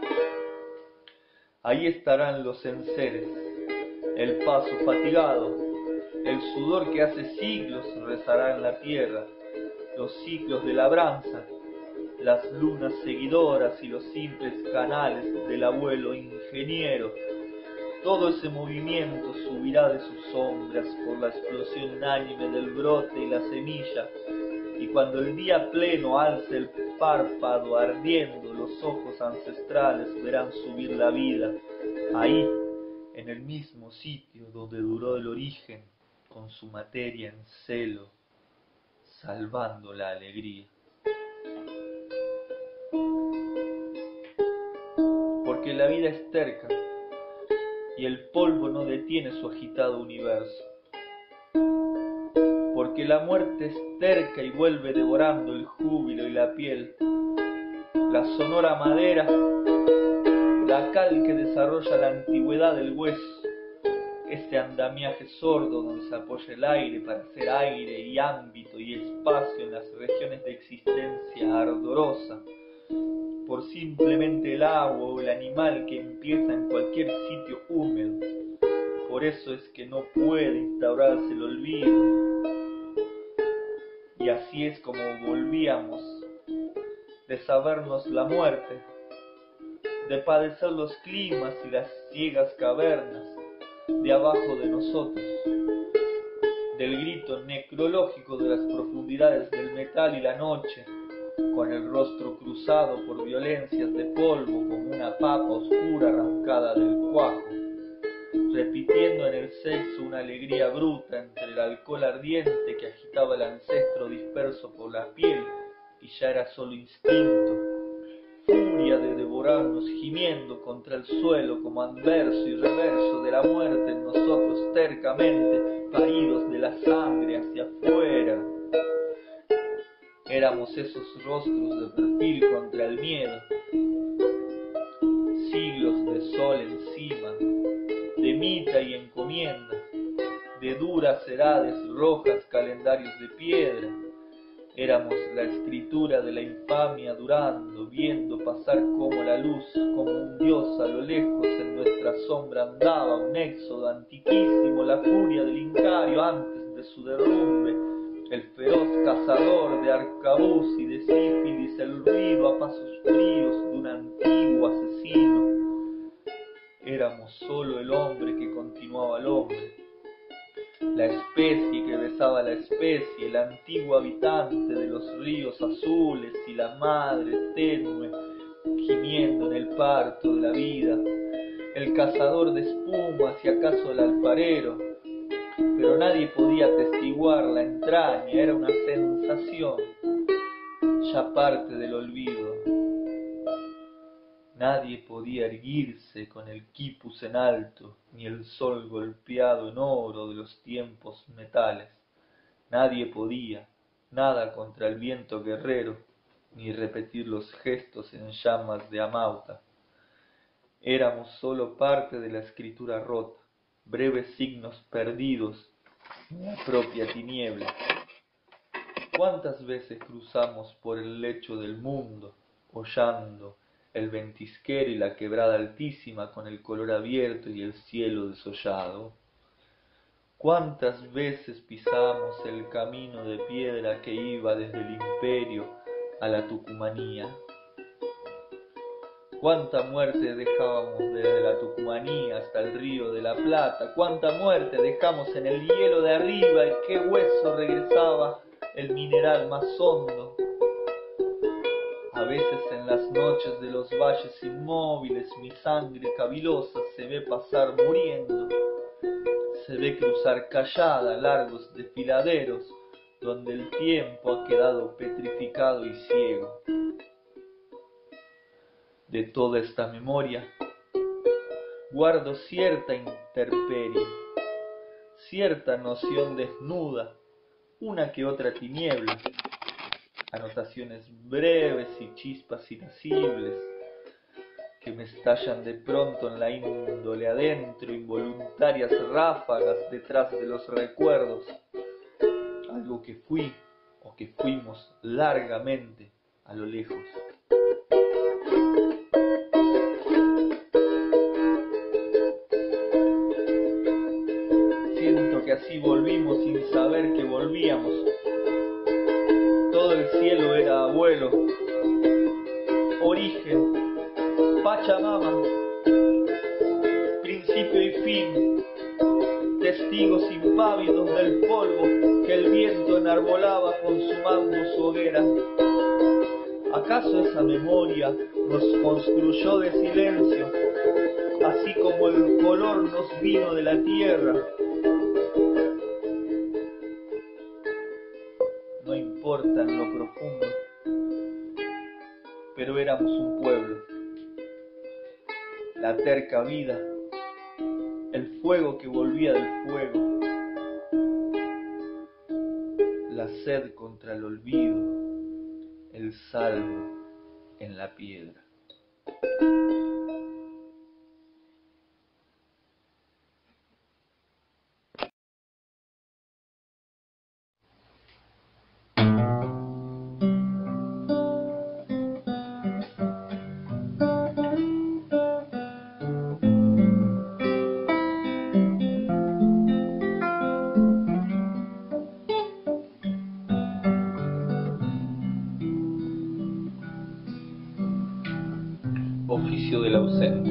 Ahí estarán los enseres, el paso fatigado, el sudor que hace siglos rezará en la tierra, los ciclos de labranza, las lunas seguidoras y los simples canales del abuelo ingeniero. Todo ese movimiento subirá de sus sombras por la explosión unánime del brote y la semilla, y cuando el día pleno alce el párpado ardiendo, los ojos ancestrales verán subir la vida, ahí, en el mismo sitio donde duró el origen, con su materia en celo, salvando la alegría. Porque la vida es terca, y el polvo no detiene su agitado universo. Porque la muerte es terca y vuelve devorando el júbilo y la piel, la sonora madera, la cal que desarrolla la antigüedad del hueso, ese andamiaje sordo donde se apoya el aire para hacer aire y ámbito y espacio en las regiones de existencia ardorosa, por simplemente el agua o el animal que empieza en cualquier sitio húmedo. Por eso es que no puede instaurarse el olvido. Y así es como volvíamos de sabernos la muerte, de padecer los climas y las ciegas cavernas de abajo de nosotros, del grito necrológico de las profundidades del metal y la noche, con el rostro cruzado por violencias de polvo como una papa oscura arrancada del cuajo, repitiendo en el sexo una alegría bruta entre el alcohol ardiente que agitaba el ancestro disperso por la piel y ya era solo instinto, furia de devorarnos gimiendo contra el suelo como anverso y reverso de la muerte en nosotros tercamente paridos de la sangre hacia afuera. Éramos esos rostros de perfil contra el miedo, siglos de sol encima, de mita y encomienda, de duras edades rojas calendarios de piedra. Éramos la escritura de la infamia durando, viendo pasar como la luz, como un dios a lo lejos en nuestra sombra andaba, un éxodo antiquísimo, la furia del Incario antes de su derrumbe, el feroz cazador de arcabuz y de sífilis, el ruido a pasos fríos de un antiguo asesino. Éramos solo el hombre que continuaba al hombre, la especie que besaba a la especie, el antiguo habitante de los ríos azules y la madre tenue gimiendo en el parto de la vida, el cazador de espumas y acaso el alfarero, pero nadie podía atestiguar la entraña, era una sensación, ya parte del olvido. Nadie podía erguirse con el quipus en alto, ni el sol golpeado en oro de los tiempos metales. Nadie podía, nada contra el viento guerrero, ni repetir los gestos en llamas de Amauta. Éramos solo parte de la escritura rota, breves signos perdidos en la propia tiniebla. ¿Cuántas veces cruzamos por el lecho del mundo, hollando el ventisquero y la quebrada altísima con el color abierto y el cielo desollado? ¿Cuántas veces pisamos el camino de piedra que iba desde el imperio a la Tucumanía? ¿Cuánta muerte dejábamos desde la Tucumanía hasta el río de la Plata? ¿Cuánta muerte dejamos en el hielo de arriba? ¿Y qué hueso regresaba el mineral más hondo? A veces en las noches de los valles inmóviles mi sangre cavilosa se ve pasar muriendo, se ve cruzar callada largos desfiladeros donde el tiempo ha quedado petrificado y ciego. De toda esta memoria guardo cierta intemperie, cierta noción desnuda, una que otra tiniebla, anotaciones breves y chispas irascibles que me estallan de pronto en la índole adentro, involuntarias ráfagas detrás de los recuerdos, algo que fui o que fuimos largamente a lo lejos. Siento que así volvimos sin saber que volvíamos. Todo el cielo era abuelo, origen, Pachamama, principio y fin, testigos impávidos del polvo que el viento enarbolaba consumando su hoguera. ¿Acaso esa memoria nos construyó de silencio, así como el color nos vino de la tierra? No importa en lo profundo, pero éramos un pueblo. La terca vida, el fuego que volvía del fuego, la sed contra el olvido, el salmo en la piedra. Oficio del ausente.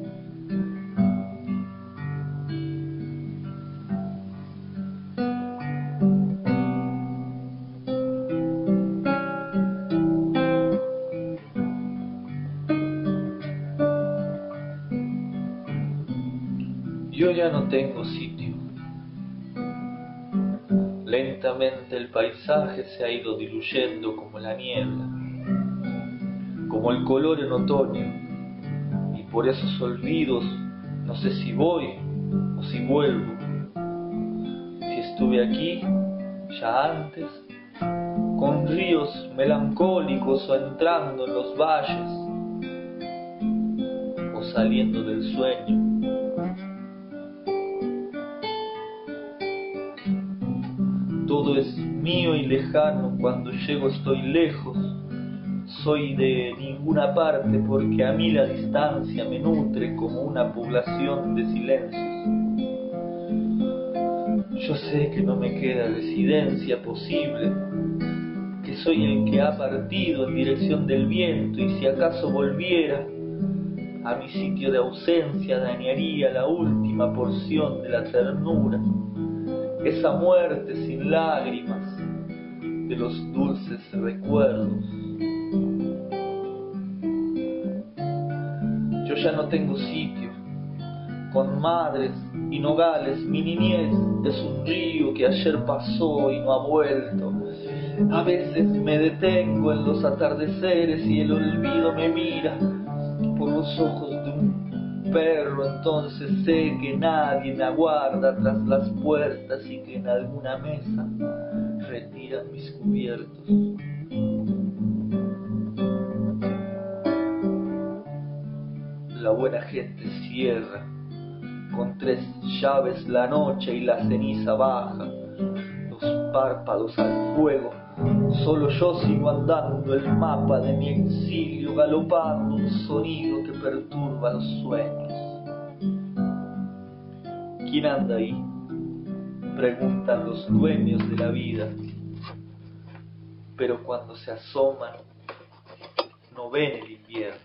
Yo ya no tengo sitio. Lentamente el paisaje se ha ido diluyendo como la niebla, como el color en otoño. Por esos olvidos no sé si voy o si vuelvo, si estuve aquí ya antes, con ríos melancólicos o entrando en los valles, o saliendo del sueño. Todo es mío y lejano, cuando llego estoy lejos. Soy de ninguna parte porque a mí la distancia me nutre como una población de silencios. Yo sé que no me queda residencia posible, que soy el que ha partido en dirección del viento, y si acaso volviera a mi sitio de ausencia dañaría la última porción de la ternura, esa muerte sin lágrimas de los dulces recuerdos. Yo ya no tengo sitio, con madres y nogales mi niñez es un río que ayer pasó y no ha vuelto. A veces me detengo en los atardeceres y el olvido me mira por los ojos de un perro, entonces sé que nadie me aguarda tras las puertas y que en alguna mesa retiran mis cubiertos. La buena gente cierra con tres llaves la noche y la ceniza baja, los párpados al fuego. Solo yo sigo andando el mapa de mi exilio, galopando un sonido que perturba los sueños. ¿Quién anda ahí?, preguntan los dueños de la vida, pero cuando se asoman no ven el invierno.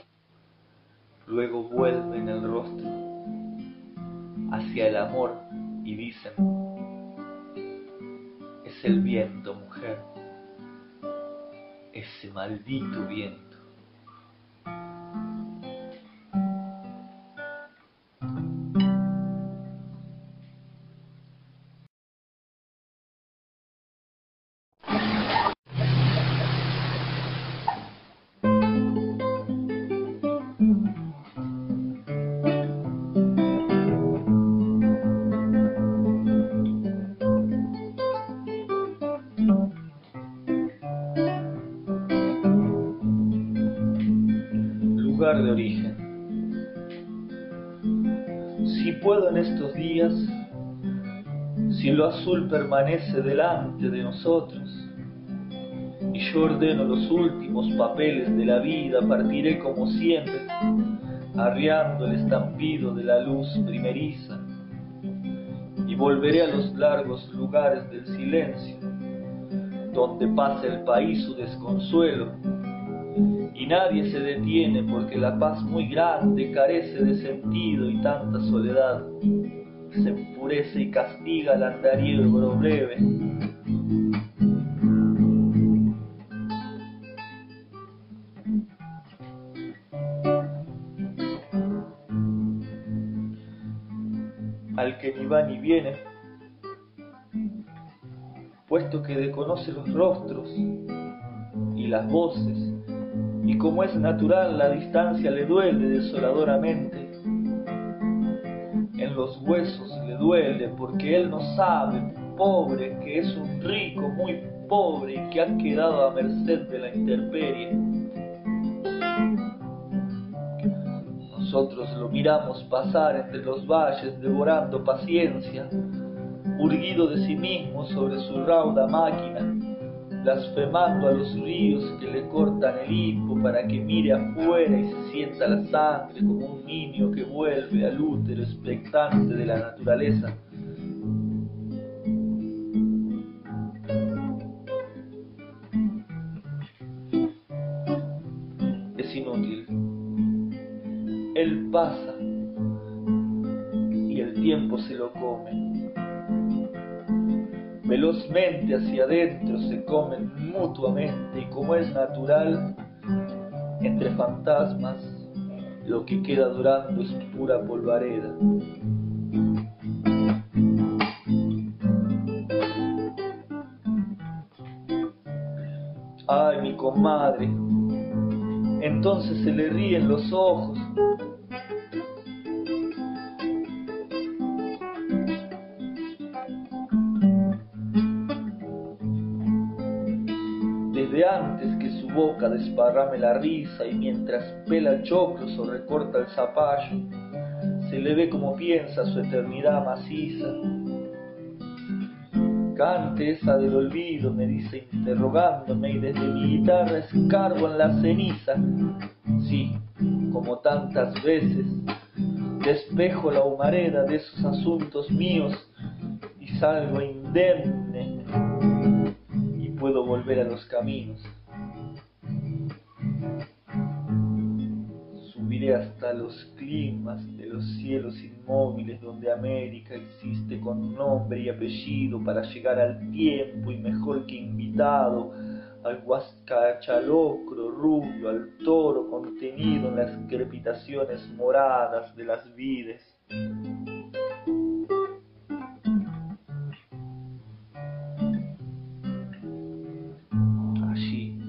Luego vuelven el rostro hacia el amor y dicen: es el viento, mujer, ese maldito viento. Lugar de origen. puedo en estos días, si lo azul permanece delante de nosotros, y yo ordeno los últimos papeles de la vida, partiré como siempre, arriando el estampido de la luz primeriza, y volveré a los largos lugares del silencio, donde pasa el país su desconsuelo, y nadie se detiene porque la paz muy grande carece de sentido y tanta soledad se enfurece y castiga al andariego breve. Al que ni va ni viene, puesto que desconoce los rostros y las voces, y como es natural la distancia le duele desoladoramente, en los huesos le duele porque él no sabe, pobre, que es un rico muy pobre y que ha quedado a merced de la intemperie. Nosotros lo miramos pasar entre los valles devorando paciencia, urgido de sí mismo sobre su rauda máquina, blasfemando a los ríos que le cortan el hipo para que mire afuera y se sienta la sangre como un niño que vuelve al útero expectante de la naturaleza. Es inútil. Él pasa y el tiempo se lo come. Velozmente hacia adentro se comen mutuamente y como es natural, entre fantasmas, lo que queda durando es pura polvareda. Ay, mi comadre, entonces se le ríen los ojos. Desde antes que su boca desparrame la risa y mientras pela choclos o recorta el zapallo, se le ve como piensa su eternidad maciza. Cante esa del olvido, me dice interrogándome, y desde mi guitarra escarbo en la ceniza. Sí, como tantas veces, despejo la humareda de esos asuntos míos y salgo indemne y puedo volver a los caminos. Subiré hasta los climas de los cielos inmóviles donde América existe con nombre y apellido para llegar al tiempo y mejor que invitado, al huascachalocro rubio, al toro contenido en las crepitaciones moradas de las vides. Allí,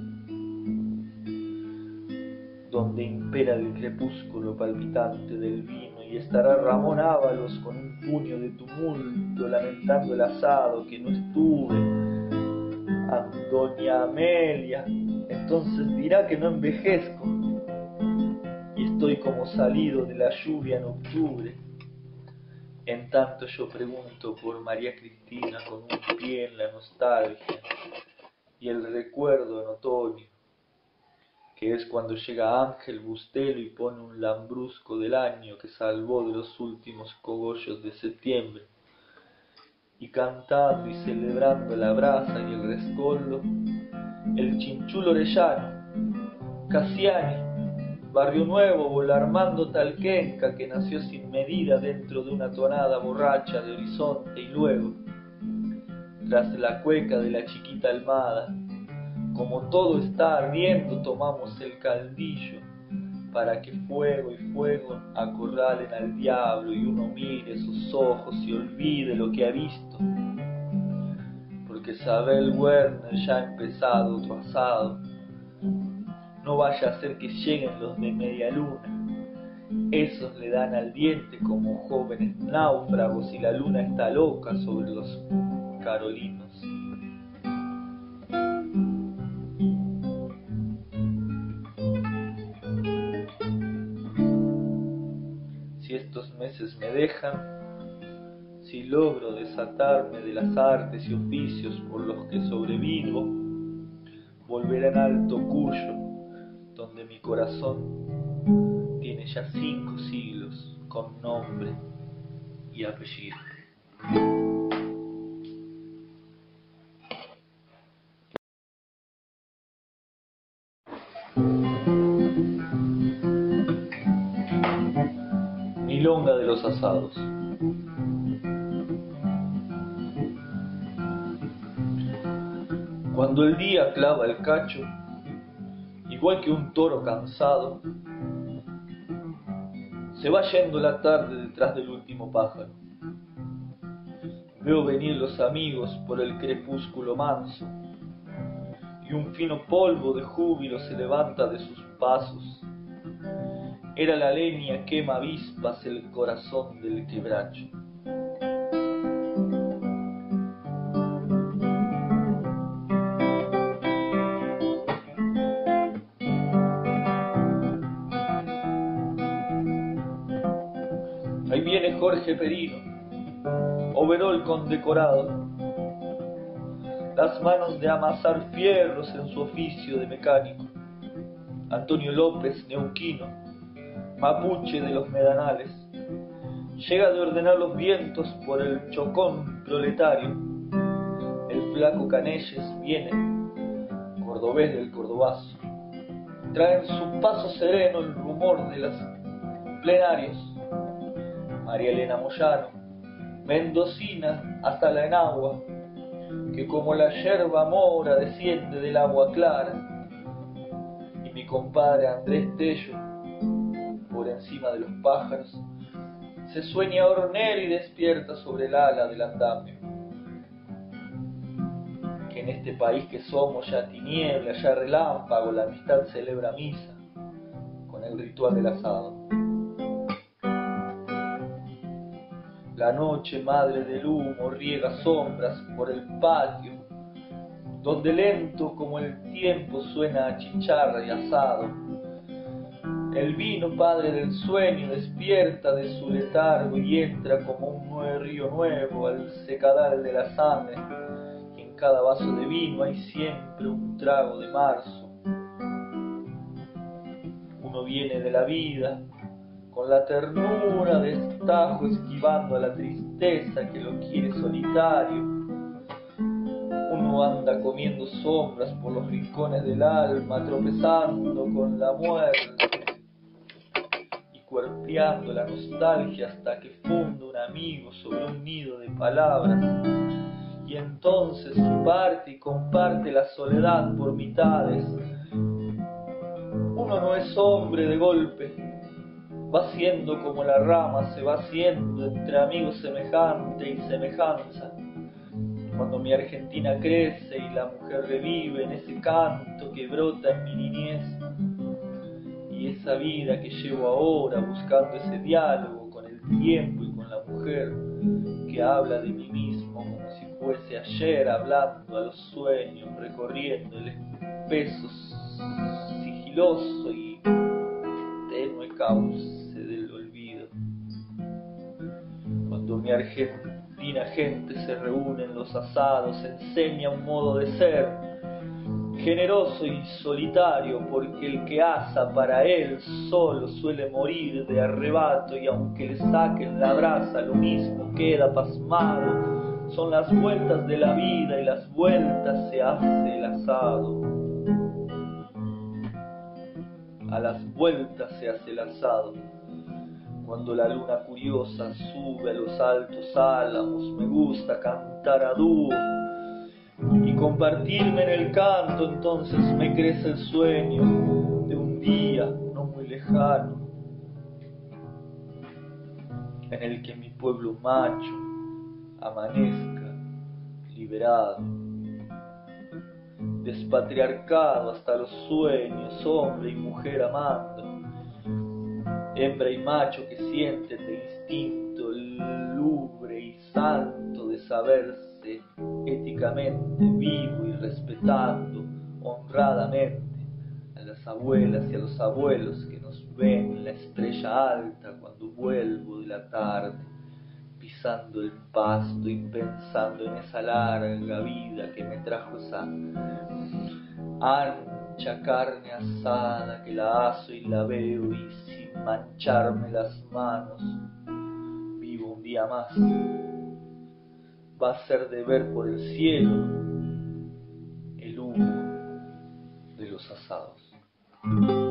donde impera el crepúsculo palpitante del vino, y estará Ramón Ábalos con un puño de tumulto lamentando el asado que no estuve, a doña Amelia, entonces dirá que no envejezco y estoy como salido de la lluvia en octubre. En tanto yo pregunto por María Cristina con un pie en la nostalgia y el recuerdo en otoño, que es cuando llega Ángel Bustelo y pone un lambrusco del año que salvó de los últimos cogollos de septiembre, y cantando y celebrando la brasa y el rescoldo, el chinchulo orellano, Cassiani, Barrio Nuevo o el Armando Talquenca que nació sin medida dentro de una tonada borracha de horizonte, y luego, tras la cueca de la chiquita Almada, como todo está ardiendo, tomamos el caldillo para que fuego y fuego acorralen al diablo y uno mire sus ojos y olvide lo que ha visto. Porque Sabel Werner ya ha empezado otro asado. No vaya a ser que lleguen los de media luna. Esos le dan al diente como jóvenes náufragos y la luna está loca sobre los carolinos. Si estos meses me dejan, si logro desatarme de las artes y oficios por los que sobrevivo, volveré en Alto Cuyo, donde mi corazón tiene ya cinco siglos con nombre y apellido. Milonga de los asados. Cuando el día clava el cacho, igual que un toro cansado, se va yendo la tarde detrás del último pájaro. Veo venir los amigos por el crepúsculo manso, y un fino polvo de júbilo se levanta de sus pasos. Era la leña quema avispas el corazón del quebracho. Ahí viene Jorge Perino, overol condecorado, las manos de amasar fierros en su oficio de mecánico. Antonio López, neuquino, mapuche de los medanales, llega de ordenar los vientos por el chocón proletario. El flaco Canelles viene, cordobés del cordobazo, trae en su paso sereno el rumor de los plenarios. María Elena Moyano, mendocina hasta la enagua, que como la yerba mora desciende del agua clara. Y mi compadre Andrés Tello, por encima de los pájaros, se sueña hornero y despierta sobre el ala del andamio. Que en este país que somos ya tiniebla, ya relámpago, la amistad celebra misa con el ritual del asado. La noche, madre del humo, riega sombras por el patio, donde lento como el tiempo suena a chicharra y asado. El vino, padre del sueño, despierta de su letargo y entra como un nuevo río nuevo al secadal de la sangre, y en cada vaso de vino hay siempre un trago de marzo. Uno viene de la vida con la ternura de estajo, esquivando a la tristeza que lo quiere solitario. Uno anda comiendo sombras por los rincones del alma, tropezando con la muerte y cuerpeando la nostalgia hasta que funda un amigo sobre un nido de palabras. Y entonces parte y comparte la soledad por mitades. Uno no es hombre de golpe, va siendo como la rama se va haciendo entre amigos semejante y semejanza. Cuando mi Argentina crece y la mujer revive en ese canto que brota en mi niñez, y esa vida que llevo ahora buscando ese diálogo con el tiempo y con la mujer que habla de mí mismo como si fuese ayer, hablando a los sueños, recorriendo el espeso, sigiloso y tenue cauce del olvido. Cuando mi argentina gente se reúne en los asados, enseña un modo de ser generoso y solitario, porque el que asa para él solo suele morir de arrebato, y aunque le saquen la brasa lo mismo queda pasmado. Son las vueltas de la vida y las vueltas se hace el asado. A las vueltas se hace el asado. Cuando la luna curiosa sube a los altos álamos, me gusta cantar a dúo y compartirme en el canto. Entonces me crece el sueño de un día no muy lejano, en el que mi pueblo macho amanezca liberado, despatriarcado hasta los sueños, hombre y mujer amando, hembra y macho que sienten de instinto lúgubre y santo de saberse éticamente vivo y respetando honradamente a las abuelas y a los abuelos que nos ven en la estrella alta cuando vuelvo de la tarde, pisando el pasto y pensando en esa larga vida que me trajo esa ancha carne asada que la aso y la veo y sin mancharme las manos vivo un día más. Va a ser de ver por el cielo el humo de los asados.